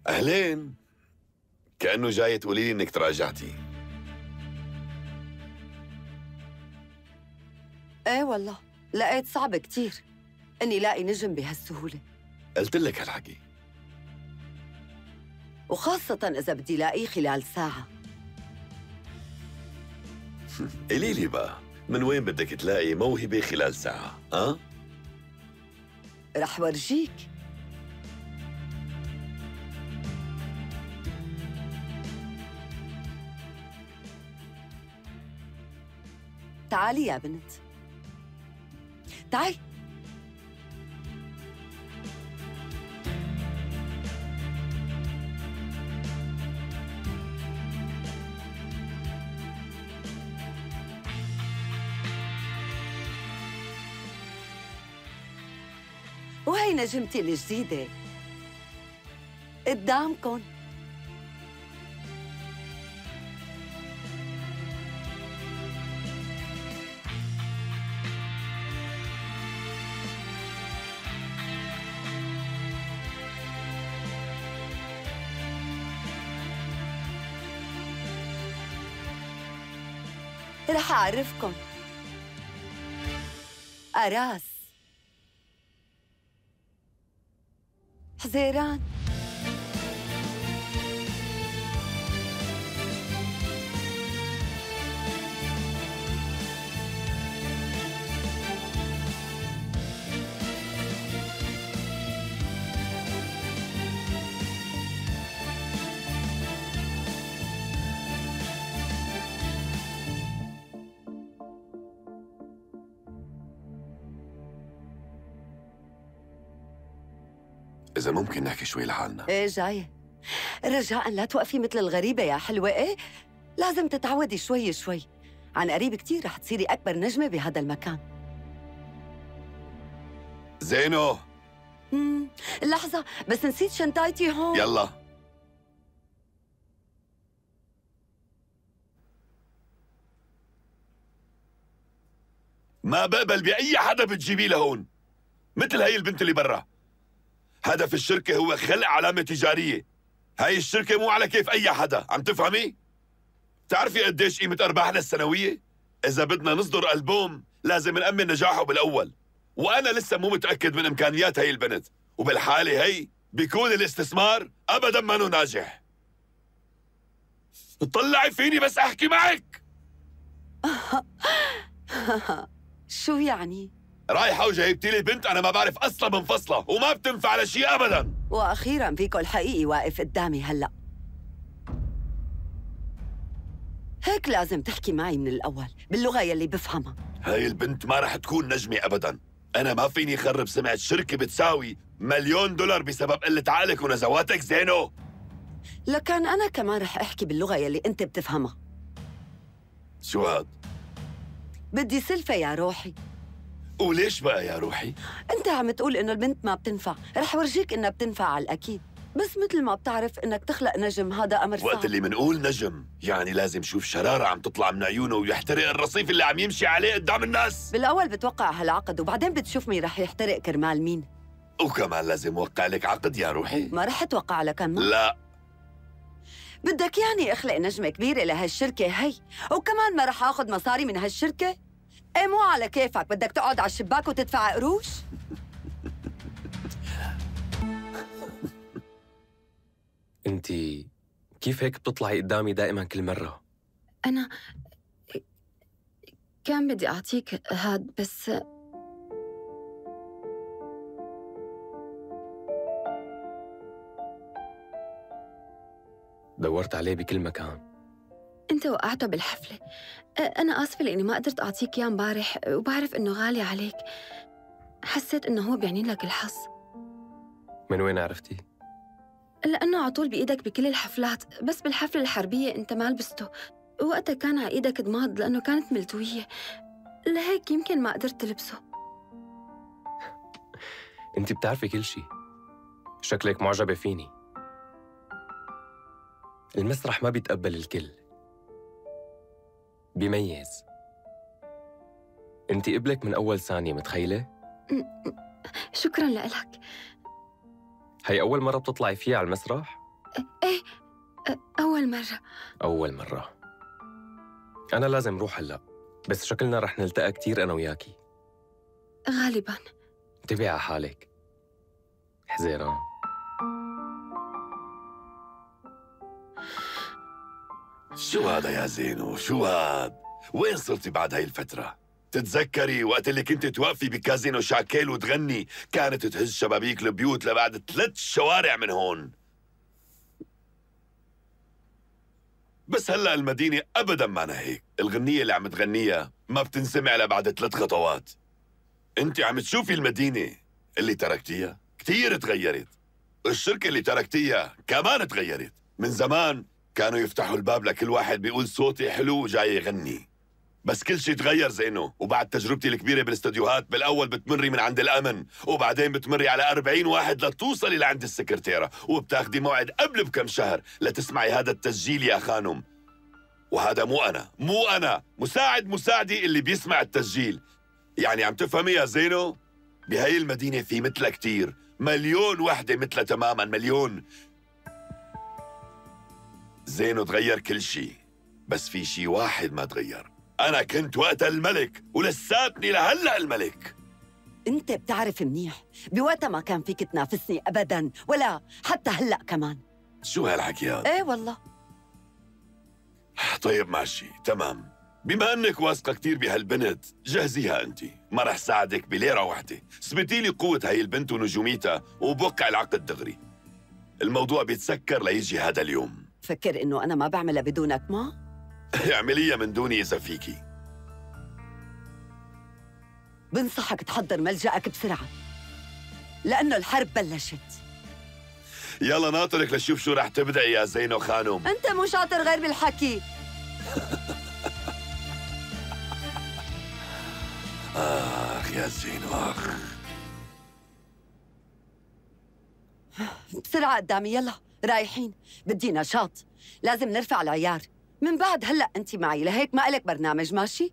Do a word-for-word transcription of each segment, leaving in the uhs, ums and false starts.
أهلين. كأنه جاية تقولي لي إنك تراجعتي. ايه والله لقيت صعب كتير إني لاقي نجم بهالسهولة. قلت لك هالحكي، وخاصة إذا بدي لاقيه خلال ساعة. قولي لي بقى، من وين بدك تلاقي موهبة خلال ساعة؟ أه؟ رح ورجيك. تعالي يا بنت، تعالي. وهي نجمتي الجديدة قدامكن. رح أعرفكن. أراس حزيران. إذا ممكن نحكي شوي لحالنا. إيه جاية. رجاءً لا توقفي مثل الغريبة يا حلوة. إيه لازم تتعودي شوي شوي. عن قريب كتير رح تصيري أكبر نجمة بهذا المكان. زينو. امم لحظة بس نسيت شنطايتي هون. يلا. ما بقبل بأي حدا بتجيبيه لهون مثل هي البنت اللي برا. هدف الشركة هو خلق علامة تجارية. هاي الشركة مو على كيف أي حدا، عم تفهمي؟ تعرفي قديش قيمة أرباحنا السنوية؟ إذا بدنا نصدر ألبوم لازم نأمن نجاحه بالأول، وأنا لسه مو متأكد من إمكانيات هاي البنت، وبالحالة هي بيكون الاستثمار أبداً ما ناجح. اطلعي فيني بس أحكي معك. شو يعني؟ رايحة وجايبتي لي بنت أنا ما بعرف أصلا منفصلة وما بتنفع لشيء أبداً. وأخيراً فيكو الحقيقي واقف قدامي هلأ. هيك لازم تحكي معي من الأول باللغة يلي بفهمها. هاي البنت ما رح تكون نجمة أبداً. أنا ما فيني خرب سمعة شركة بتساوي مليون دولار بسبب قلة عقلك ونزواتك زينو. لكن أنا كمان رح أحكي باللغة يلي أنت بتفهمها. شو هاد؟ بدي سلفة يا روحي. وليش بقى يا روحي؟ أنت عم تقول إنه البنت ما بتنفع، رح ورجيك إنها بتنفع على الأكيد، بس مثل ما بتعرف إنك تخلق نجم هذا أمر صعب. وقت اللي منقول نجم يعني لازم شوف شرارة عم تطلع من عيونه ويحترق الرصيف اللي عم يمشي عليه قدام الناس. بالأول بتوقع هالعقد وبعدين بتشوف مين رح يحترق كرمال مين. وكمان لازم وقع لك عقد يا روحي. ما رح توقع لك ما؟ لا. بدك يعني اخلق نجمة كبيرة لهالشركة هي، وكمان ما رح آخذ مصاري من هالشركة؟ ايه مو على كيفك، بدك تقعد على الشباك وتدفع قروش؟ انتي كيف هيك بتطلعي قدامي دائما كل مرة؟ أنا كان بدي أعطيك هاد بس دورت عليه بكل مكان. أنت وقعته بالحفلة. أنا آسفة لأني ما قدرت أعطيك إياه امبارح، وبعرف إنه غالي عليك. حسيت إنه هو بيعني لك الحظ. من وين عرفتي؟ لأنه على طول بإيدك بكل الحفلات، بس بالحفلة الحربية أنت ما لبسته، وقتها كان على إيدك ضماد لأنه كانت ملتوية، لهيك يمكن ما قدرت تلبسه. انتي بتعرفي كل شي، شكلك معجبة فيني. المسرح ما بيتقبل الكل، بيميز. انتي قبلك من أول ثانية، متخيلة؟ شكراً لك. هي أول مرة بتطلعي فيها على المسرح؟ ايه أول مرة. أول مرة. أنا لازم روح هلأ، بس شكلنا رح نلتقى كتير أنا وياكي. غالباً. انتبهي على حالك. حزيران. شو هذا يا زينو؟ شو هاد؟ وين صرتي بعد هاي الفترة؟ تتذكري وقت اللي كنت توقفي بكازينو شاكيل وتغني كانت تهز شبابيك البيوت لبعد ثلاث شوارع من هون. بس هلأ المدينة أبداً ما هيك. الغنية اللي عم تغنيها ما بتنسمع إلا بعد ثلاث خطوات. انت عم تشوفي المدينة اللي تركتيها كتير تغيرت. الشركة اللي تركتيها كمان تغيرت. من زمان كانوا يفتحوا الباب لكل واحد بيقول صوتي حلو وجاي يغني، بس كل شيء تغير زينو. وبعد تجربتي الكبيرة بالاستديوهات، بالأول بتمري من عند الأمن وبعدين بتمري على أربعين واحد لتوصلي لعند السكرتيرة، وبتاخدي موعد قبل بكم شهر لتسمعي هذا التسجيل يا خانم. وهذا مو أنا مو أنا مساعد مساعدي اللي بيسمع التسجيل. يعني عم تفهمي يا زينو؟ بهاي المدينة في مثلها كتير، مليون وحدة مثلها تماماً، مليون. زينو تغير كل شيء، بس في شيء واحد ما تغير. أنا كنت وقتها الملك ولساتني لهلأ الملك. انت بتعرف منيح بوقتها ما كان فيك تنافسني أبداً، ولا حتى هلأ كمان. شو هالحكي هذا؟ ايه والله. طيب ماشي تمام. بما انك واثقة كتير بهالبنت، جهزيها انت، ما رح ساعدك بليرة واحدة. اثبتي لي قوة هاي البنت ونجوميتها وبوقع العقد دغري. الموضوع بيتسكر ليجي هذا اليوم. فكر انه انا ما بعملها بدونك ما؟ اعمليها من دوني اذا فيكي. بنصحك تحضر ملجأك بسرعة، لأنه الحرب بلشت. يلا ناطرك لشوف شو رح تبدأي يا زينو خانم. انت مو شاطر غير بالحكي. آخ يا زينو آخ. بسرعة قدامي، يلا رايحين. بدي نشاط، لازم نرفع العيار. من بعد هلأ أنت معي، لهيك ما إلك برنامج ماشي؟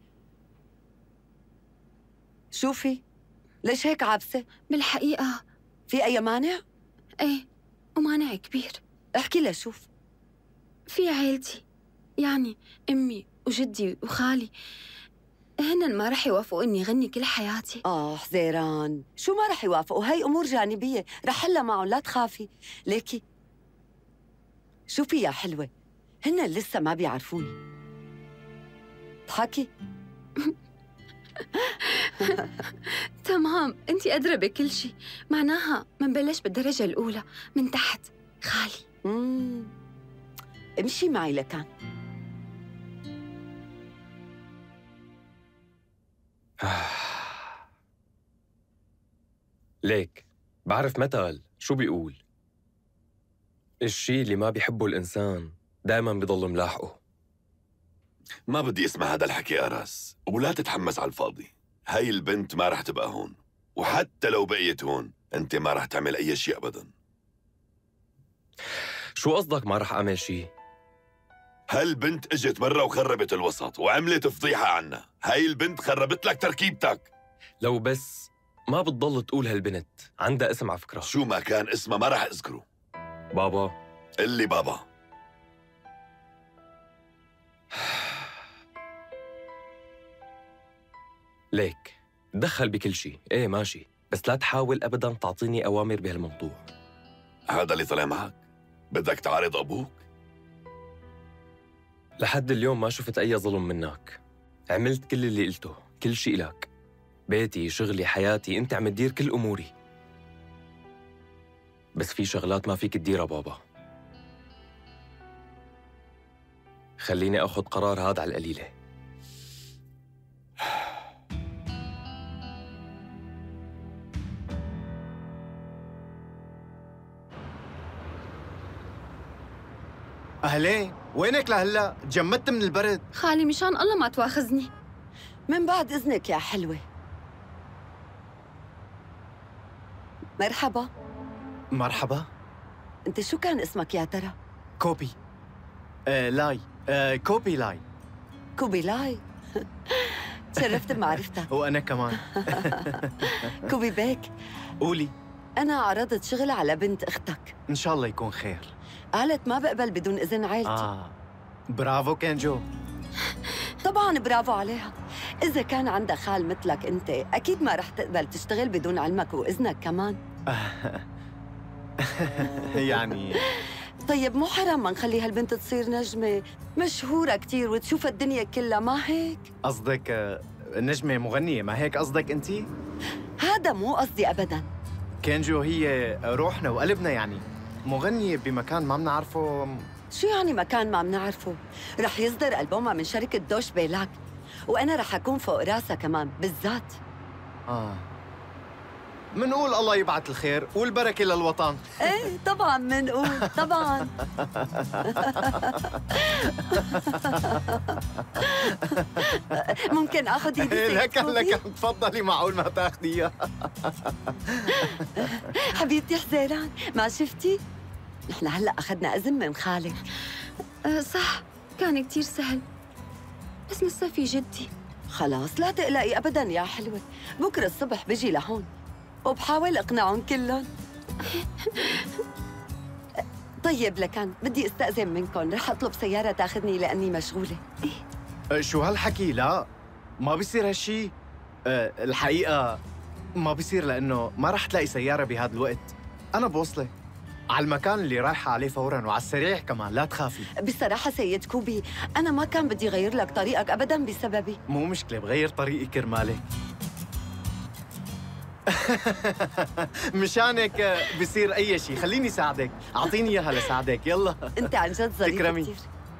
شوفي، ليش هيك عابسة؟ بالحقيقة في أي مانع؟ ايه، ومانع كبير. احكي لي شوف. في عيلتي، يعني أمي وجدي وخالي، هن ما رح يوافقوا إني غني كل حياتي. آه حزيران، شو ما رح يوافقوا؟ هاي أمور جانبية رح حلها معهم، لا تخافي. ليكي شوفي يا حلوة، هن لسه ما بيعرفوني. اضحكي. تمام، أنتِ أدرى بكل شيء. معناها منبلش بالدرجة الأولى من تحت. خالي. امم امشي معي لكان. ليك بعرف مثل شو بيقول: الشي اللي ما بيحبه الإنسان دايماً بيضل ملاحقه. ما بدي اسمع هذا الحكي أراس، ولا تتحمس على الفاضي. هاي البنت ما رح تبقى هون، وحتى لو بقيت هون انت ما رح تعمل اي شيء ابدا. شو قصدك ما رح اعمل شيء؟ هالبنت اجت مرة وخربت الوسط وعملت فضيحة عنا. هاي البنت خربت لك تركيبتك. لو بس ما بتضل تقول هالبنت عندها اسم على فكرة. شو ما كان اسمها ما رح اذكره. بابا. اللي بابا. ليك تدخل بكل شيء، ايه ماشي، بس لا تحاول ابدا تعطيني اوامر بهالموضوع. هذا اللي طلع معك؟ بدك تعارض ابوك؟ لحد اليوم ما شفت اي ظلم منك. عملت كل اللي قلته، كل شيء لك. بيتي، شغلي، حياتي، انت عم تدير كل اموري. بس في شغلات ما فيك تديرها بابا. خليني اخذ قرار هذا على القليله. أهلين، وينك لهلا؟ تجمدت من البرد. خالي مشان الله ما تواخذني. من بعد إذنك يا حلوة. مرحبا. مرحبا. أنت شو كان اسمك يا ترى؟ كوبي. آه لاي. آه كوبي لاي. كوبي لاي. تشرفت بمعرفتك. وأنا كمان. كوبي بيك. قولي. أنا عرضت شغل على بنت أختك. إن شاء الله يكون خير. قالت ما بقبل بدون إذن عائلتي. آه برافو كينجو. طبعاً برافو عليها. إذا كان عندها خال مثلك أنت أكيد ما رح تقبل تشتغل بدون علمك وإذنك كمان. يعني طيب مو حرام ما نخلي هالبنت تصير نجمة مشهورة كتير وتشوف الدنيا كلها، ما هيك؟ قصدك آه، نجمة مغنية، ما هيك قصدك أنتِ؟ هذا مو قصدي أبداً. كينجو هي روحنا وقلبنا، يعني مغنية بمكان ما بنعرفه. شو يعني مكان ما بنعرفه؟ رح يصدر ألبومها من شركة دوش بيلاك، وأنا رح أكون فوق راسها كمان بالذات. آه منقول الله يبعث الخير والبركة للوطن. ايه طبعا منقول طبعا. ممكن اخذ ايدي؟ لك لك تفضلي، معقول ما تاخذيها؟ حبيبتي حزيران، ما شفتي؟ نحن هلا اخذنا اذن من خالك. أه صح، كان كتير سهل، بس لسه في جدي. خلاص لا تقلقي ابدا يا حلوه، بكره الصبح بجي لهون وبحاول اقنعهم كلهم. طيب لكان بدي استأذن منكم، رح اطلب سيارة تاخذني لأني مشغولة. أه شو هالحكي؟ لا ما بيصير هالشي. أه الحقيقة ما بيصير، لأنه ما رح تلاقي سيارة بهذا الوقت. أنا بوصلك على المكان اللي رايحة عليه فوراً، وعلى السريع كمان، لا تخافي. بصراحة سيد كوبي، أنا ما كان بدي غير لك طريقك أبداً بسببي. مو مشكلة، بغير طريقي كرمالك. مشانك بصير أي شيء. خليني ساعدك، أعطيني إياها لساعدك. يلا أنت عن جد ظريف تكرمي. كتير.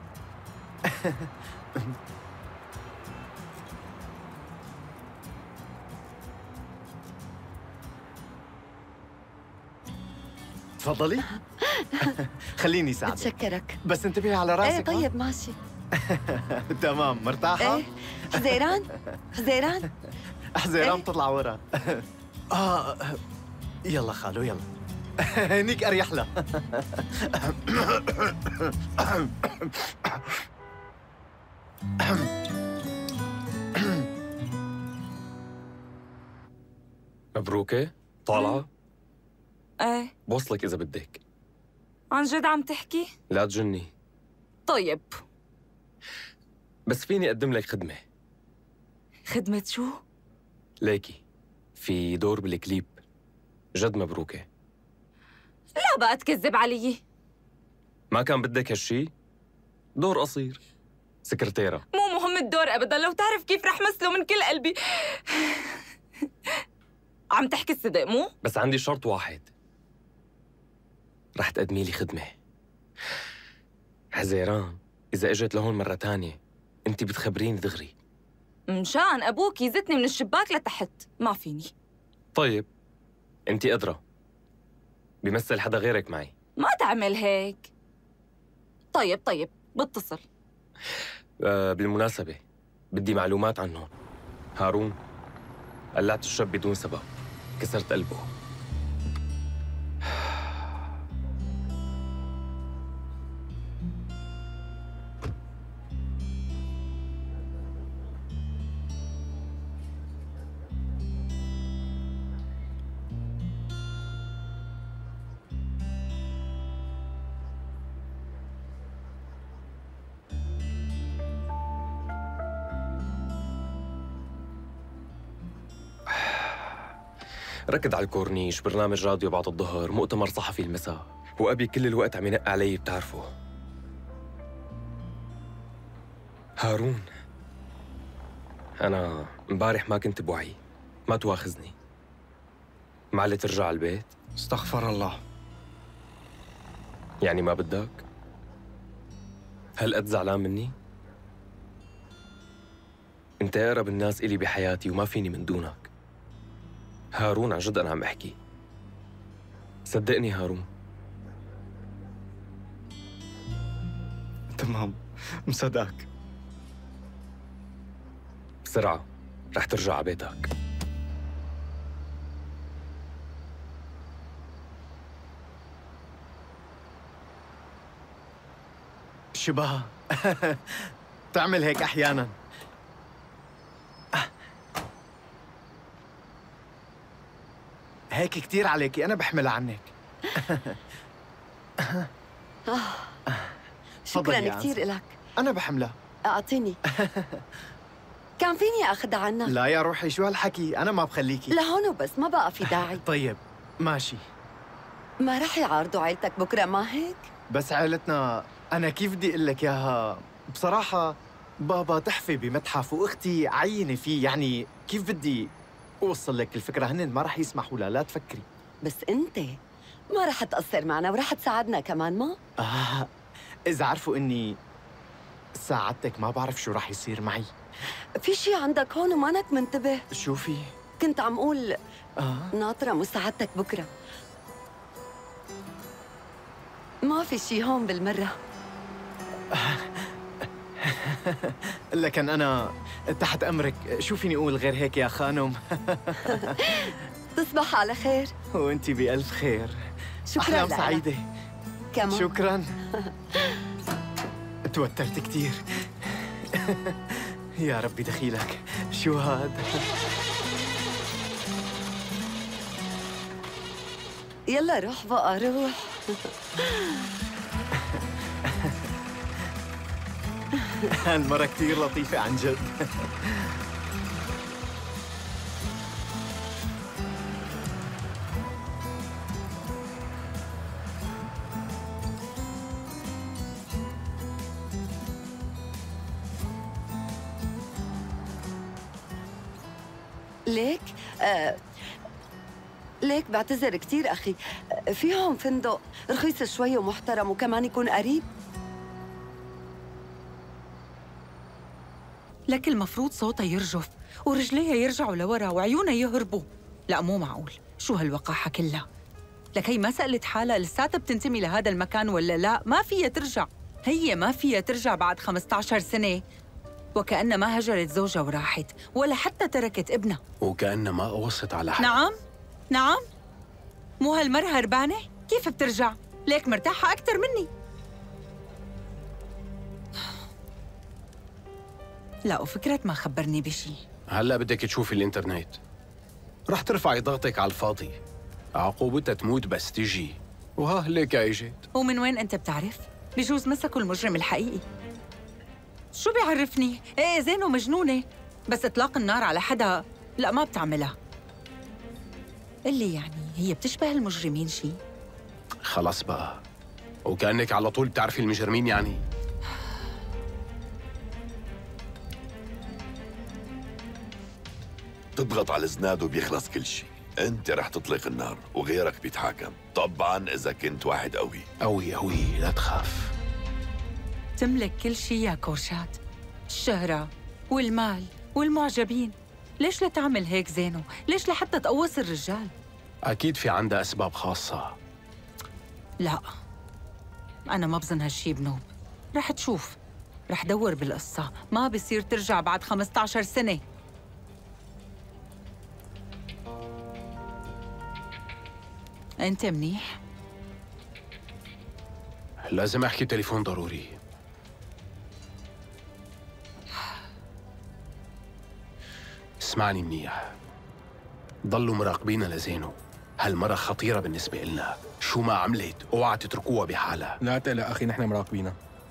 تفضلي. خليني ساعدك. بتشكرك. بس انتبهي على راسك. ايه طيب ماشي. تمام، مرتاحة؟ ايه حزيران حزيران حزيران إيه؟ تطلع ورا. اه يلا خالو يلا. هنيك اريح لها. مبروكة؟ طالعة؟ ايه بوصلك إذا بدك. عن جد عم تحكي؟ لا تجني، طيب. بس فيني أقدم لك خدمة. خدمة شو؟ ليكي في دور بالكليب. جد مبروكة. لا بقى تكذب علي. ما كان بدك هالشي؟ دور قصير، سكرتيرة. مو مهم الدور أبدا، لو تعرف كيف رح مثله من كل قلبي. عم تحكي الصدق مو؟ بس عندي شرط واحد، رح تقدمي لي خدمة. حزيران إذا إجت لهون مرة تانية أنت بتخبريني دغري. مشان أبوك يزتني من الشباك لتحت، ما فيني. طيب أنت أدرى، بيمثل حدا غيرك معي. ما تعمل هيك. طيب طيب بتصل. أه بالمناسبة بدي معلومات عنهم. هارون، قلعت الشاب بدون سبب، كسرت قلبه. ركض على الكورنيش، برنامج راديو بعد الظهر، مؤتمر صحفي المساء، وأبي كل الوقت عم ينق علي بتعرفه. هارون، أنا امبارح ما كنت بوعي، ما تواخذني. معلي ترجع على البيت؟ استغفر الله. يعني ما بدك؟ هل قد زعلان مني؟ أنت أقرب الناس إلي بحياتي وما فيني من دونك. هارون عن جد أنا عم أحكي، صدقني هارون. تمام، مصدقك. بسرعة رح ترجع على بيتك. شبه تعمل هيك أحياناً. هيك كتير عليكي، أنا بحملها عنك. شكراً تفضلي يا كثير أنسة. لك. أنا بحملها. أعطيني. كان فيني أخذها عنك. لا يا روحي، شو هالحكي؟ أنا ما بخليكي. لهون وبس، ما بقى في داعي. طيب ماشي. ما رح يعارضوا عيلتك بكرة ما هيك؟ بس عائلتنا أنا كيف بدي أقول لك إياها؟ بصراحة بابا تحفة بمتحف وأختي عينة فيه، يعني كيف بدي أوصل لك الفكرة؟ هن ما رح يسمحوا لها، لا تفكري. بس أنت ما رح تقصر معنا ورح تساعدنا كمان ما؟ آه إذا عرفوا إني ساعدتك ما بعرف شو رح يصير معي. في شي عندك هون ومانك منتبه. شو في؟ كنت عم قول آه ناطرة مساعدتك بكرة. ما في شي هون بالمرة. لكن أنا تحت أمرك، شو فيني أقول غير هيك يا خانم؟ تصبح على خير. وأنتي بألف خير. شكراً أحلام لك. سعيدة. كمان. شكراً. توترت كتير. يا ربي دخيلك، شو هاد؟ يلا روح بقى روح. هالمرة كتير لطيفة عن جد. ليك آه ليك بعتذر كثير أخي. آه، في هون فندق رخيص شوي ومحترم وكمان يكون قريب. لك المفروض صوتها يرجف ورجليها يرجعوا لورا وعيونها يهربوا. لا مو معقول، شو هالوقاحة كلها؟ لك هي ما سألت حالها لساتها بتنتمي لهذا المكان ولا لا؟ ما فيها ترجع، هي ما فيها ترجع بعد خمسة عشر سنة، وكأن ما هجرت زوجها وراحت ولا حتى تركت ابنها. وكأن ما قوصت على حد. نعم نعم، مو هالمرة هربانة؟ كيف بترجع؟ ليك مرتاحة أكثر مني. لا وفكرة ما خبرني بشي. هلا بدك تشوفي الانترنت، رح ترفعي ضغطك على الفاضي، عقوبتها تموت بس تجي، وها ليك اجت. ومن وين أنت بتعرف؟ بجوز مسكوا المجرم الحقيقي. شو بيعرفني؟ ايه زينو مجنونة، بس إطلاق النار على حدا لا ما بتعملها. اللي يعني هي بتشبه المجرمين شي؟ خلص بقى، وكأنك على طول بتعرفي المجرمين يعني. تضغط على الزناد وبيخلص كل شيء. انت رح تطلق النار وغيرك بيتحاكم، طبعا اذا كنت واحد قوي. قوي قوي لا تخاف. تملك كل شي يا كورشات، الشهرة والمال والمعجبين. ليش لا تعمل هيك زينو؟ ليش لحتى تقوص الرجال؟ أكيد في عندها أسباب خاصة. لا أنا ما بظن هالشي بنوب. رح تشوف، رح دور بالقصة، ما بصير ترجع بعد خمسة عشر سنة. أنت منيح؟ لازم أحكي تليفون ضروري. اسمعني منيح، ضلوا مراقبينا لزينو، هالمرة خطيرة بالنسبة إلنا، شو ما عملت اوعى تتركوها بحالها. لا تقلق أخي، نحن مراقبينها.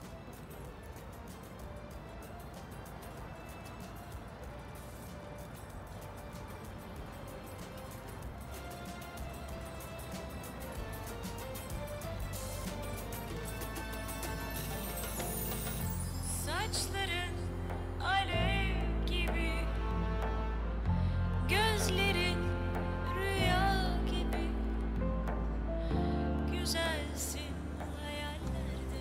Saçların alev gibi, gözlerin rüya gibi, güzelsin hayallerde,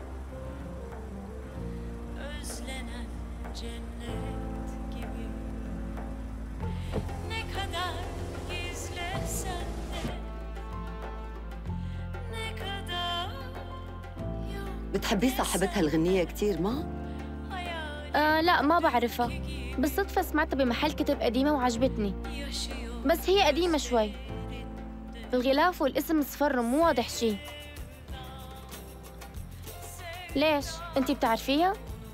özlenen cennet gibi. Ne kadar gizlesen de, ne kadar yok. بتحبي صاحبتها الغنية كثير ما؟ آه لا ما بعرفها، بالصدفة سمعتها بمحل كتب قديمة وعجبتني، بس هي قديمة شوي، الغلاف والاسم صفر مو واضح شي. ليش؟ انتي بتعرفيها؟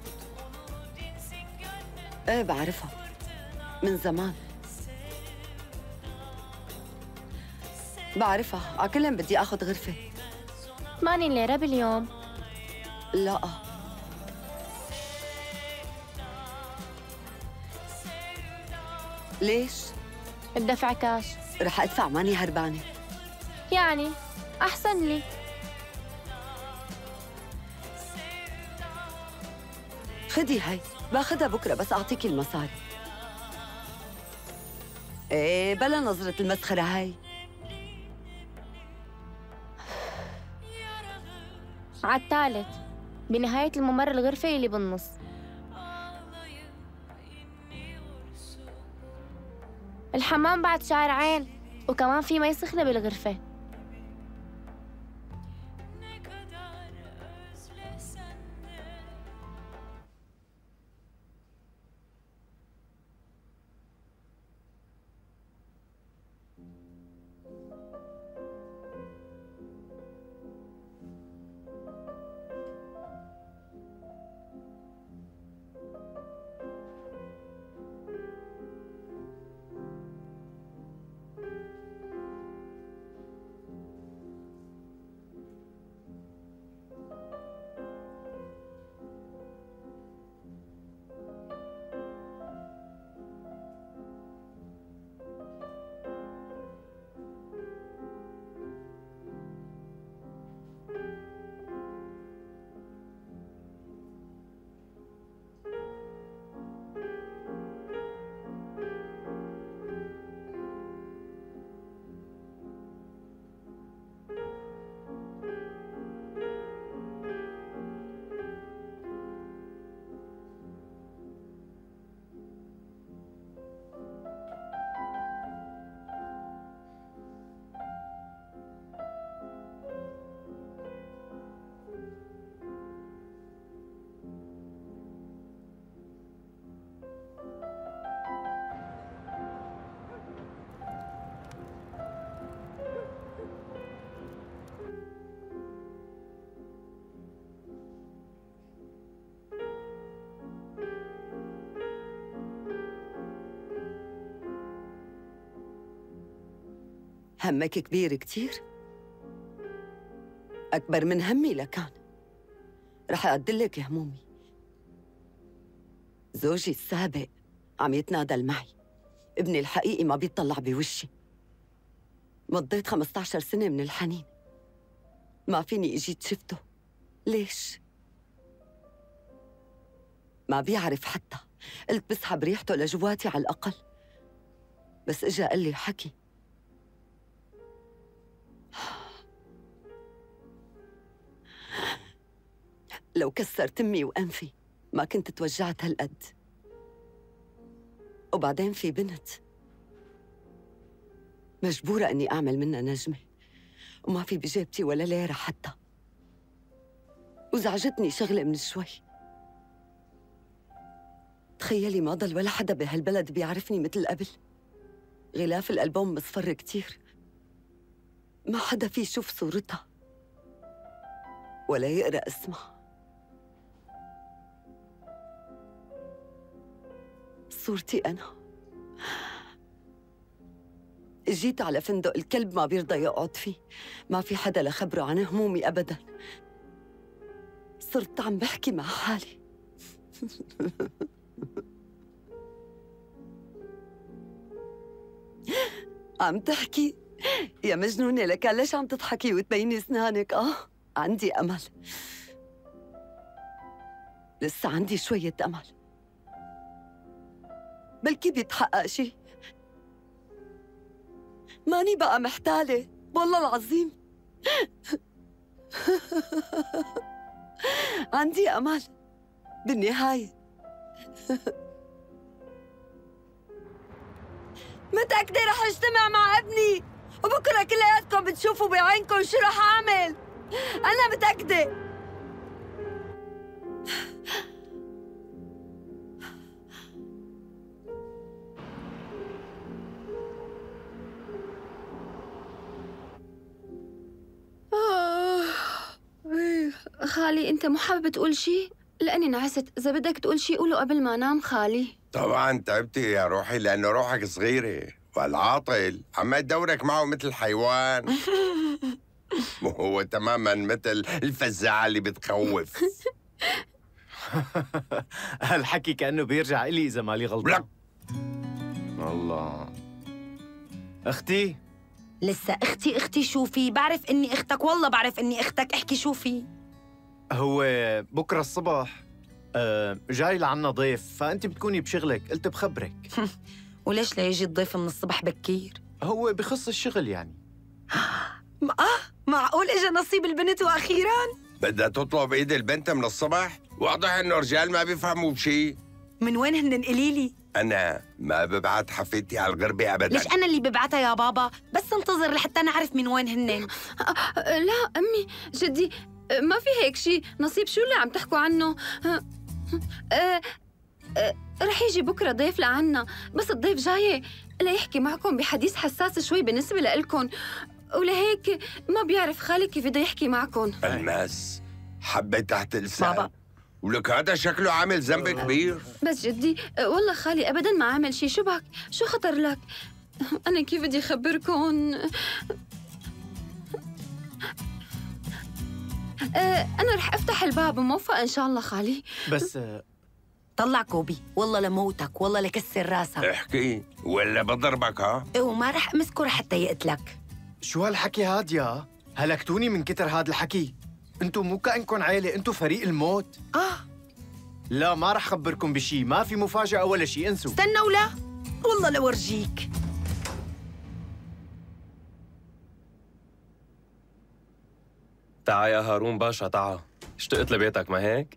ايه بعرفها من زمان. بعرفها، عكلن بدي اخذ غرفة. ثمانين ليرة باليوم. لا. ليش؟ بدفع كاش. رح أدفع، ماني هربانة. يعني أحسن لي. خدي هاي، باخدها بكرة بس أعطيكي المصاري. إيه بلا نظرة المسخرة هاي. عالثالث بنهاية الممر الغرفة اللي بالنص. الحمام بعد شارعين، وكمان في مي سخنة بالغرفة. همك كبير كتير، أكبر من همي لكان. رح أعدلك همومي. زوجي السابق عم يتنادل معي، ابني الحقيقي ما بيطلع بوشي. مضيت خمسة عشر سنة من الحنين، ما فيني اجيت شفته. ليش؟ ما بيعرف حتى. قلت بسحب ريحته لجواتي على الأقل، بس إجا قال لي حكي. لو كسرت أمي وأنفي ما كنت توجعت هالقد. وبعدين في بنت مجبورة أني أعمل منها نجمة، وما في بجيبتي ولا ليرة حتى. وزعجتني شغلة من شوي. تخيلي ما ضل ولا حدا بهالبلد بيعرفني مثل قبل. غلاف الألبوم مصفر كتير، ما حدا فيه يشوف صورتها ولا يقرأ اسمها. صورتي أنا. جيت على فندق الكلب ما بيرضى يقعد فيه، ما في حدا لخبره عن همومي أبداً. صرت عم بحكي مع حالي. عم تحكي؟ يا مجنونة لك، ليش عم تضحكي وتبيني أسنانك؟ آه عندي أمل، لسه عندي شوية أمل، بلكي بيتحقق شي. ماني بقى محتالة والله العظيم. عندي أمل بالنهاية. متأكدة رح اجتمع مع ابني، وبكرة كلياتكم بتشوفوا بعينكم شو رح أعمل. أنا متأكدة. خالي أنت مو حابب تقول شي؟ لأني نعست. إذا بدك تقول شي قوله قبل ما أنام خالي. طبعا تعبتي يا روحي، لأنه روحك صغيرة والعاطل عم تدورك معه مثل حيوان. هو تماما مثل الفزاعة اللي بتخوف. هالحكي كأنه بيرجع إلي إذا مالي غلطان. لك الله. أختي لسه اختي اختي شو في؟ بعرف اني اختك، والله بعرف اني اختك، احكي شو في؟ هو بكره الصبح آه جاي لعنا ضيف، فأنت بتكوني بشغلك، قلت بخبرك. وليش ليجي الضيف من الصبح بكير؟ هو بخص الشغل يعني. اه معقول اجى نصيب البنت واخيرا؟ بدها تطلب ايد البنت من الصبح؟ واضح انه رجال ما بيفهموا بشي. من وين هن قليلي؟ انا ما ببعت حفيدتي على الغربة ابدا. ليش انا اللي ببعتها يا بابا؟ بس انتظر لحتى نعرف من وين هن. لا أمي جدي ما في هيك شيء. نصيب شو اللي عم تحكوا عنه؟ أه أه أه رح يجي بكرة ضيف لعنا، بس الضيف جاي ليحكي معكم بحديث حساس شوي بالنسبة لإلكم، ولهيك ما بيعرف خالي كيف بده يحكي معكم. الماس حبة تحت لسان بابا. ولك هذا شكله عامل ذنب كبير. بس جدي والله خالي أبداً ما عمل شيء. شو بك؟ شو خطر لك؟ أنا كيف بدي أخبركم؟ أنا رح أفتح الباب موفقة إن شاء الله خالي. بس آه طلع كوبي، والله لموتك، والله لكسر راسك. احكي ولا بضربك ها؟ وما رح أمسكه حتى يقتلك. شو هالحكي هاد يا؟ هلكتوني من كتر هاد الحكي. انتو مو كأنكن عيلة، انتو فريق الموت. آه لا ما رح خبركم بشي، ما في مفاجأة ولا شي، انسوا. استنى ولا والله لورجيك. تعا يا هارون باشا تعا، اشتقت لبيتك ما هيك؟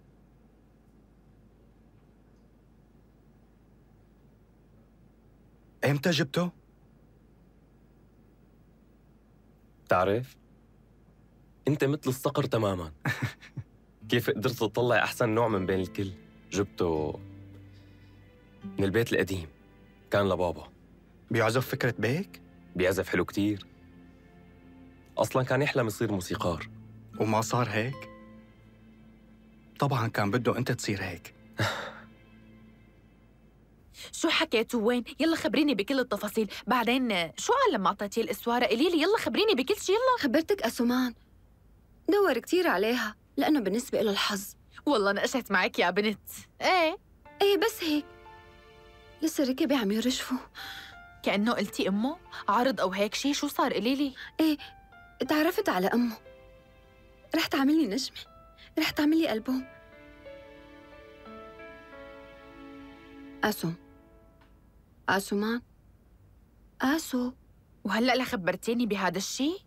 امتى جبته؟ بتعرف؟ انت مثل الصقر تماما. كيف قدرت تطلع احسن نوع من بين الكل؟ جبته من البيت القديم، كان لبابا. بيعزف فكرة بيك؟ بيعزف حلو كتير، اصلا كان يحلم يصير موسيقار. وما صار هيك؟ طبعا كان بده انت تصير هيك. شو حكيت وين؟ يلا خبريني بكل التفاصيل. بعدين شو قال لما اعطيتيه الاسواره؟ قولي لي يلا خبريني بكل شيء. يلا خبرتك أسومان دور كتير عليها لأنه بالنسبة له الحظ. والله نقشت معك يا بنت. ايه ايه بس هيك لسه ركبي عم يرجفوا. كأنه قلتي امه عرض او هيك شيء. شو صار؟ قولي لي. ايه تعرفت على امه، رح تعمل لي نجمه، رح تعمل لي ألبوم. آسو آسومان آسو. وهلأ لخبرتيني بهذا الشيء؟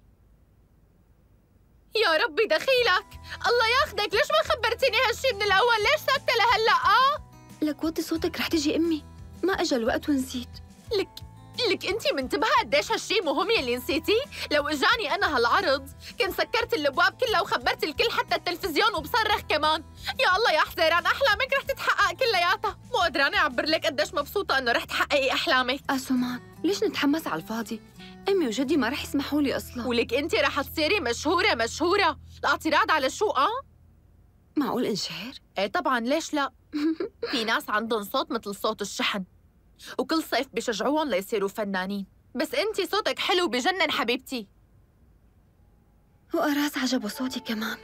يا ربي دخيلك، الله ياخدك. ليش ما خبرتيني هالشيء من الأول؟ ليش ساكتة لهلأ؟ آه لك وطي صوتك رح تجي أمي، ما أجا الوقت ونسيت. لك لك انتي منتبهة قديش هالشيء مهم يلي نسيتي؟ لو اجاني انا هالعرض كنت سكرت الابواب كلها وخبرت الكل حتى التلفزيون وبصرخ كمان. يا الله يا حزيران، احلامك رح تتحقق كلياتها. مو قدرانة اعبر لك قديش مبسوطة انه رح تحققي احلامك. آسومان ليش نتحمس على الفاضي؟ امي وجدي ما رح يسمحوا لي اصلا. ولك انتي رح تصيري مشهورة مشهورة. الاعتراض على شو؟ اه معقول انشهر؟ ايه طبعا، ليش لا؟ في ناس عندهم صوت مثل صوت الشحن وكل صيف بيشجعوهم ليصيروا فنانين، بس انتي صوتك حلو بجنن حبيبتي. وأراس عجبه صوتي كمان.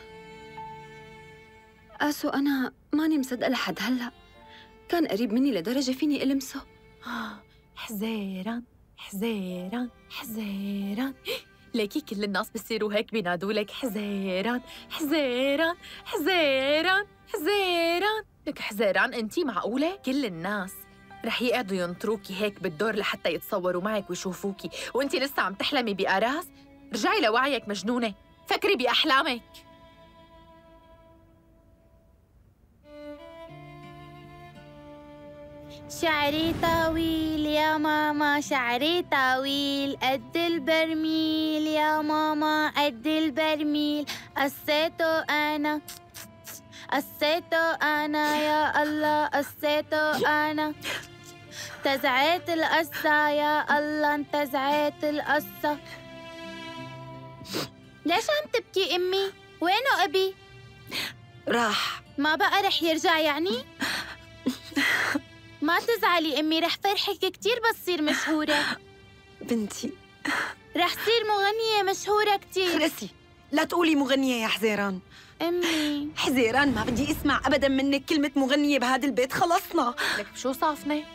آسو أنا ماني مصدقة لحد هلأ، كان قريب مني لدرجة فيني ألمسه. حزيران حزيران حزيران. ليكي كل الناس بيصيروا هيك بينادوا لك حزيران حزيران حزيران حزيران. لك حزيران انتي؟ معقولة؟ كل الناس رح يقعدوا ينطروكي هيك بالدور لحتى يتصوروا معك ويشوفوكي وانتي لسه عم تحلمي بأراس؟ رجعي لوعيك مجنونة، فكري بأحلامك. شعري طويل يا ماما، شعري طويل قد البرميل يا ماما، قد البرميل. قصيته أنا قصيته أنا يا الله، قصيته أنا. انتزعت القصة يا الله، انتزعت القصة. ليش عم تبكي أمي؟ وينه أبي؟ راح. ما بقى رح يرجع يعني؟ ما تزعلي أمي، رح فرحك كتير بس تصير مشهورة. بنتي رح صير مغنية مشهورة كتير. خلصي، لا تقولي مغنية يا حزيران. أمي حزيران ما بدي اسمع أبداً منك كلمة مغنية بهذا البيت، خلصنا. لك بشو صافنة؟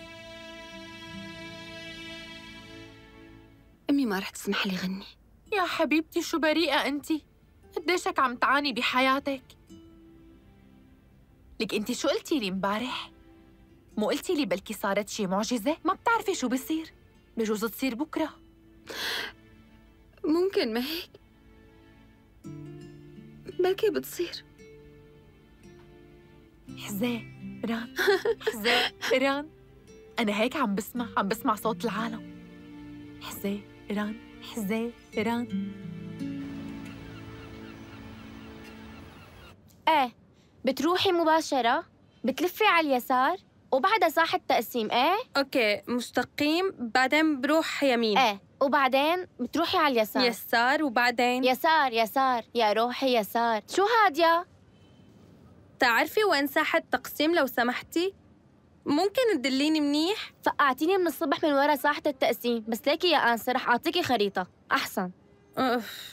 أمي ما رح تسمح لي غني. يا حبيبتي شو بريئة أنتِ. قديشك عم تعاني بحياتك. لك أنتِ شو قلتي لي امبارح؟ مو قلتي لي بلكي صارت شي معجزة؟ ما بتعرفي شو بصير. بجوز تصير بكرة. ممكن ما هيك؟ بلكي بتصير. حزيران حزيران، أنا هيك عم بسمع عم بسمع صوت العالم. حزيران حزيران. ايه بتروحي مباشرة، بتلفي على اليسار وبعدها ساحة تقسيم. ايه اوكي، مستقيم، بعدين بروح يمين. ايه وبعدين بتروحي على اليسار. يسار وبعدين يسار يسار يا روحي يسار. شو هادية؟ تعرفي وين ساحة تقسيم لو سمحتي؟ ممكن تدليني منيح؟ فقعتيني من الصبح من ورا ساحة التقسيم، بس ليكي يا أنسة رح أعطيكي خريطة أحسن. أوف.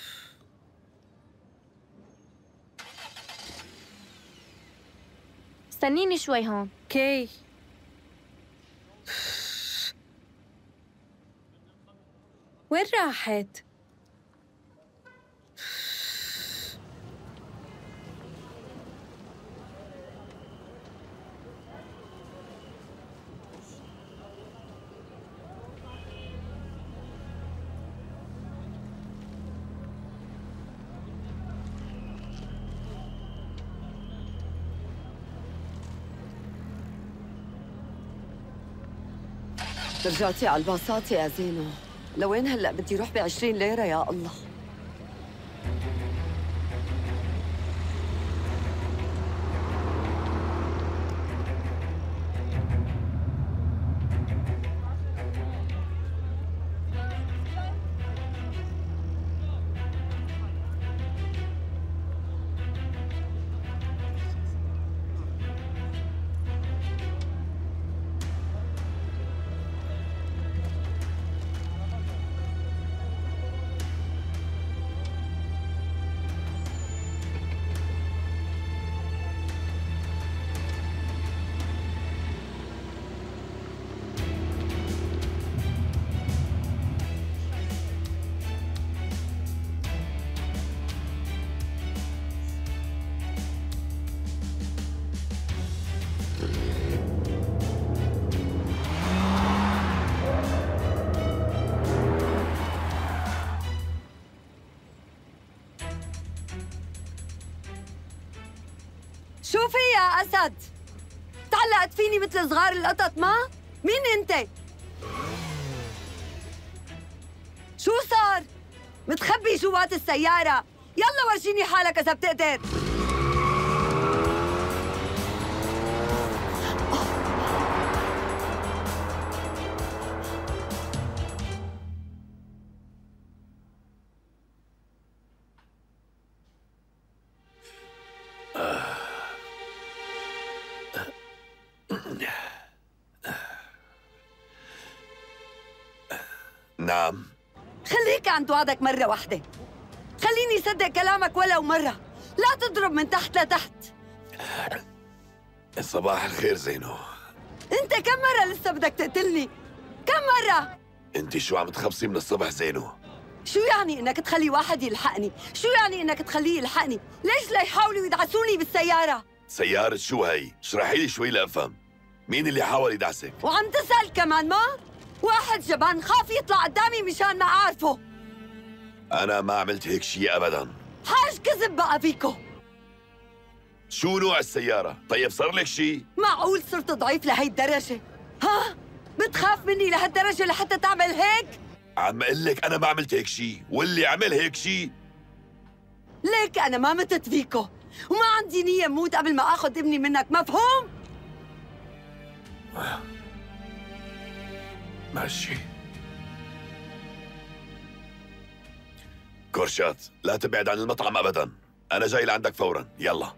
استنيني شوي هون. اوكي. وين راحت؟ رجعتي على الباصات يا زينو. لوين هلأ بدي روح بعشرين ليرة يا الله. شوفي يا أسد، تعلقت فيني مثل صغار القطط. ما مين أنت؟ شو صار؟ متخبي جوات السيارة. يلا ورجيني حالك إذا بتقدر. نعم. خليك عند وعدك مرة واحدة. خليني صدق كلامك ولو مرة. لا تضرب من تحت لتحت. صباح الخير زينو. انت كم مرة لسه بدك تقتلني؟ كم مرة؟ انت شو عم تخبصي من الصبح زينو؟ شو يعني انك تخلي واحد يلحقني؟ شو يعني انك تخليه يلحقني؟ ليش لا يحاولوا يدعسوني بالسيارة؟ سيارة شو هي؟ اشرحي لي شوي لأفهم. مين اللي حاول يدعسك؟ وعم تسأل كمان ما؟ واحد جبان خاف يطلع قدامي مشان ما أعرفه. أنا ما عملت هيك شيء أبداً. حاج كذب بقى فيكو. شو نوع السيارة؟ طيب صار لك شيء؟ معقول صرت ضعيف لهي الدرجة؟ ها؟ بتخاف مني لهالدرجة لحتى تعمل هيك؟ عم اقول لك أنا ما عملت هيك شيء، واللي عمل هيك شيء ليك أنا ما متت فيكو، وما عندي نية موت قبل ما آخذ ابني منك، مفهوم؟ ماشي. كورشات، لا تبعد عن المطعم أبداً. أنا جاي لعندك فوراً، يلا.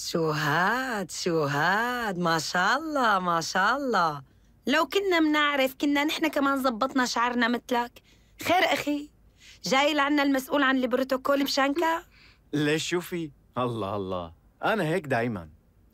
شو هاد شو هاد ما شاء الله ما شاء الله. لو كنا منعرف كنا نحن كمان زبطنا شعرنا مثلك. خير أخي، جاي لعنا المسؤول عن البروتوكول بشانكا؟ ليش شو في؟ الله الله، أنا هيك دايماً.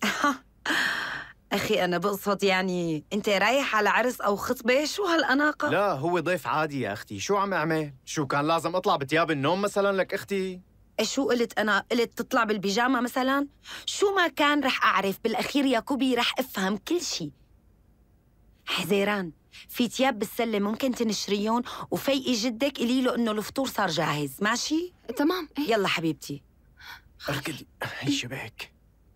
أخي أنا بقصد يعني أنت رايح على عرس أو خطبة؟ شو هالأناقة؟ لا هو ضيف عادي يا أختي، شو عم أعمل؟ شو كان لازم أطلع بتياب النوم مثلاً لك أختي؟ إيه شو قلت أنا؟ قلت تطلع بالبيجامة مثلاً؟ شو ما كان رح أعرف، بالأخير يا كوبي رح أفهم كل شي. حزيران، في تياب بالسلة ممكن تنشريهم وفيقي جدك قلي له إنه الفطور صار جاهز، ماشي؟ تمام. إيه؟ يلا حبيبتي. أركضي، هي شبهك.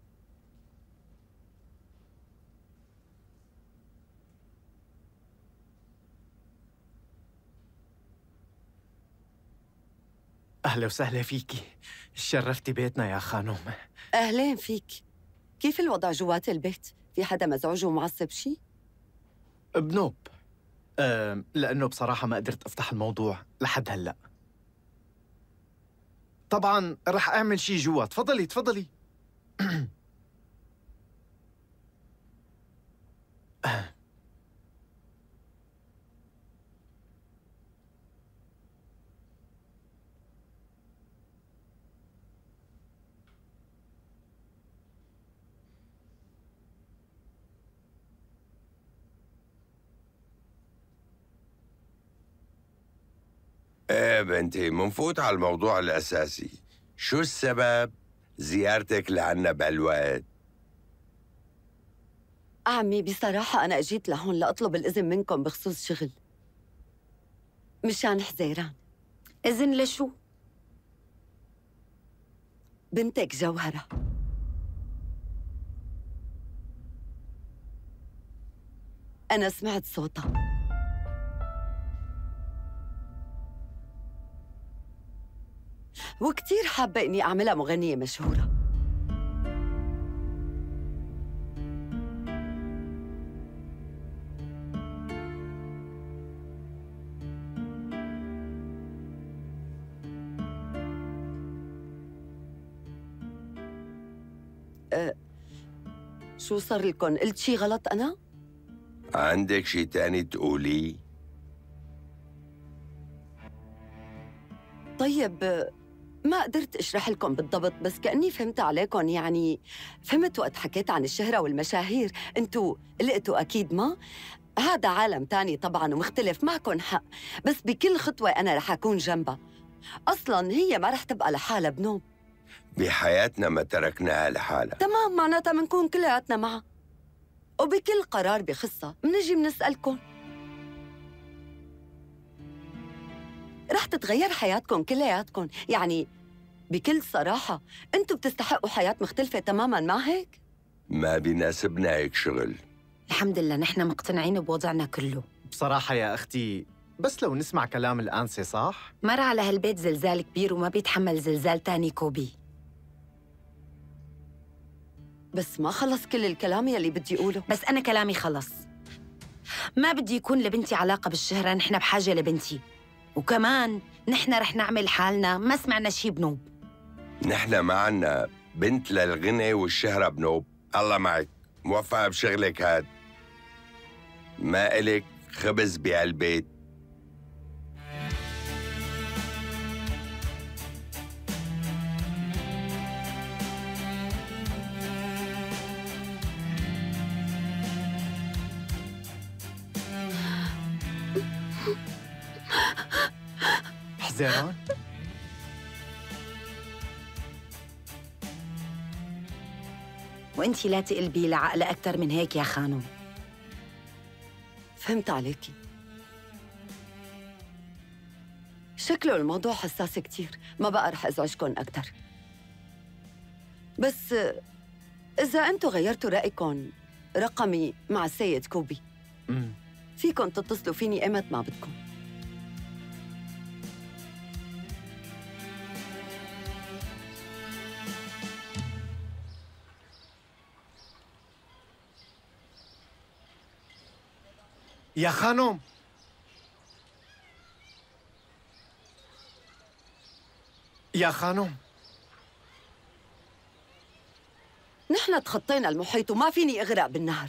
أهلا وسهلا فيكي، شرفتي بيتنا يا خانوم. أهلين فيك. كيف الوضع جوات البيت؟ في حدا مزعوج ومعصب شي؟ بنوب. أه لأنه بصراحة ما قدرت أفتح الموضوع لحد هلأ. طبعاً رح أعمل شي جوا، تفضلي تفضلي. ايه بنتي، منفوت على الموضوع الأساسي. شو السبب زيارتك لعنا بهالوقت؟ عمي بصراحة أنا أجيت لهون لأطلب الإذن منكم بخصوص شغل مشان حزيران. إذن لشو؟ بنتك جوهرة أنا سمعت صوتها وكتير حابة إني أعملها مغنية مشهورة. أه شو صار لكم؟ قلت شي غلط أنا؟ عندك شي تاني تقولي؟ طيب ما قدرت اشرح لكم بالضبط، بس كأني فهمت عليكم. يعني فهمت وقت حكيت عن الشهرة والمشاهير، انتوا قلقتوا أكيد. ما هذا عالم تاني طبعاً ومختلف، معكم حق، بس بكل خطوة أنا رح أكون جنبها. أصلاً هي ما رح تبقى لحالها بنوم. بحياتنا ما تركناها لحالها. تمام، معناتها منكون كلياتنا معها، وبكل قرار بخصها منجي منسألكم. رح تتغير حياتكم كلياتكم، يعني بكل صراحة انتوا بتستحقوا حياة مختلفة تماماً، ما هيك؟ ما بيناسبنا هيك شغل. الحمد لله نحن مقتنعين بوضعنا كله. بصراحة يا أختي بس لو نسمع كلام الأنسة صح؟ مر على هالبيت زلزال كبير وما بيتحمل زلزال تاني كوبي. بس ما خلص كل الكلام يلي بدي أقوله. بس أنا كلامي خلص. ما بدي يكون لبنتي علاقة بالشهرة، نحن بحاجة لبنتي، وكمان نحن رح نعمل حالنا ما سمعنا شي بنوب. نحن ما عنا بنت للغنى والشهرة بنوب. الله معك، موفقة بشغلك هاد. ما إلك خبز بهالبيت. حزيران؟ وانتي لا تقلبي لعقلة أكتر من هيك يا خانم. فهمت عليكي. شكله الموضوع حساس كتير، ما بقى رح أزعجكم أكتر. بس إذا أنتوا غيرتوا رأيكم، رقمي مع السيد كوبي. مم. فيكن تتصلوا فيني إيمت ما بدكم. يا خانم، يا خانم، نحن تخطينا المحيط وما فيني اغرق بالنهر.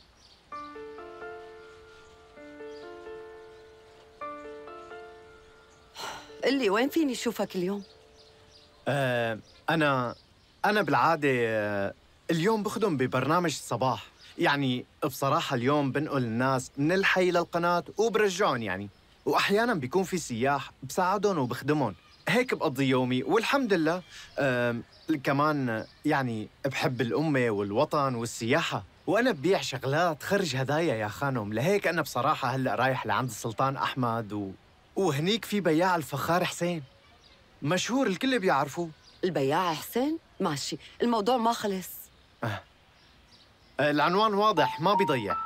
قل لي وين فيني اشوفك اليوم؟ آه أنا أنا بالعادة آه اليوم بخدم ببرنامج الصباح. يعني بصراحة اليوم بنقل الناس من الحي للقناة وبرجعهم يعني، وأحياناً بيكون في سياح بساعدهم وبخدمهم. هيك بقضي يومي والحمد لله. آه كمان يعني بحب الأمة والوطن والسياحة، وأنا ببيع شغلات خرج هدايا يا خانم. لهيك أنا بصراحة هلأ رايح لعند السلطان أحمد و... وهنيك في بياع الفخار حسين مشهور الكل بيعرفوه. البياع حسين؟ ماشي، الموضوع ما خلص. أه. العنوان واضح ما بيضيع.